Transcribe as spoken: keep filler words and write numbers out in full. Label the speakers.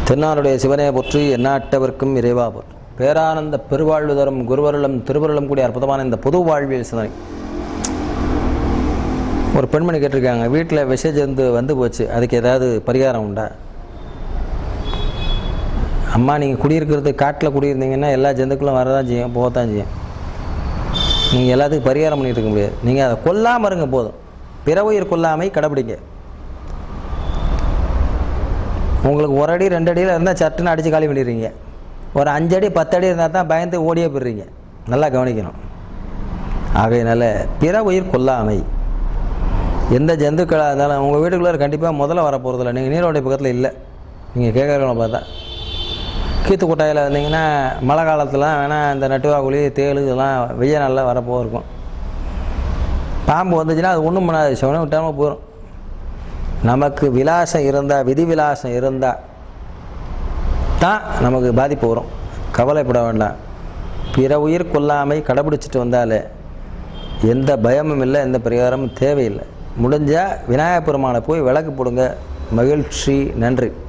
Speaker 1: தென்னாருடைய சிவனே போற்றி எந்நாட்டவர்க்கும் இறைவா போற்றி. பேரானந்த பெருவாழ்வு தரும் குருவருளும் திருவருளும் கூடிய அற்புதமான இந்த பொது வாழ்வியல் சிந்தனை. ஒரு பெண்மணி கேட்டிருக்காங்க, வீட்டில் விஷ ஜந்து வந்து போச்சு, அதுக்கு ஏதாவது பரிகாரம் உண்டா? அம்மா, நீங்கள் குடியிருக்கிறது காட்டில் குடியிருந்தீங்கன்னா எல்லா ஜந்துக்களும் வரதான் செய்யும், போகத்தான் செய்யும். நீங்கள் எல்லாத்துக்கும் பரிகாரம் பண்ணிகிட்டு இருக்க முடியாது. நீங்கள் அதை கொல்லாமல் இருங்க போதும். பிற உயிர் கொல்லாமை கடைப்பிடிங்க. உங்களுக்கு ஒரு அடி ரெண்டு அடியில் இருந்தால் சட்டுன்னு அடித்து காலி பண்ணிடுறீங்க. ஒரு அஞ்சு அடி பத்து அடி இருந்தால் தான் பயந்து ஓடியே போயிடுறீங்க. நல்லா கவனிக்கணும். ஆகையினால பிற உயிர் கொல்லாமை. எந்த ஜந்துக்களாக இருந்தாலும் உங்கள் வீட்டுக்குள்ளே கண்டிப்பாக முதல்ல வர போகிறதில்ல. நீங்கள் நீரோடைய பக்கத்தில் இல்லை. நீங்கள் கேட்குறவங்கள பார்த்தா கீத்து கொட்டாயில் இருந்தீங்கன்னா மழை காலத்துலாம் வேணால் இந்த நட்டுவாக்குழி தேள் இதெல்லாம் வெய்ய நல்லா வரப்போ இருக்கும். பாம்பு வந்துச்சுன்னா அது ஒன்றும் பண்ணாது, சிவனை விட்டாமல் போயிடும். நமக்கு விலாசம் இருந்தால், விதி விலாசம் இருந்தால் தான் நமக்கு பாதிப்பு வரும். கவலைப்பட வேண்டாம். பிற உயிர் கொல்லாமை கடைபிடிச்சிட்டு வந்தாலே எந்த பயமும் இல்லை, எந்த பரிகாரமும் தேவையில்லை. முடிஞ்சால் விநாயகப் பெருமானை போய் விளக்கு போடுங்க. மகிழ்ச்சி. நன்றி.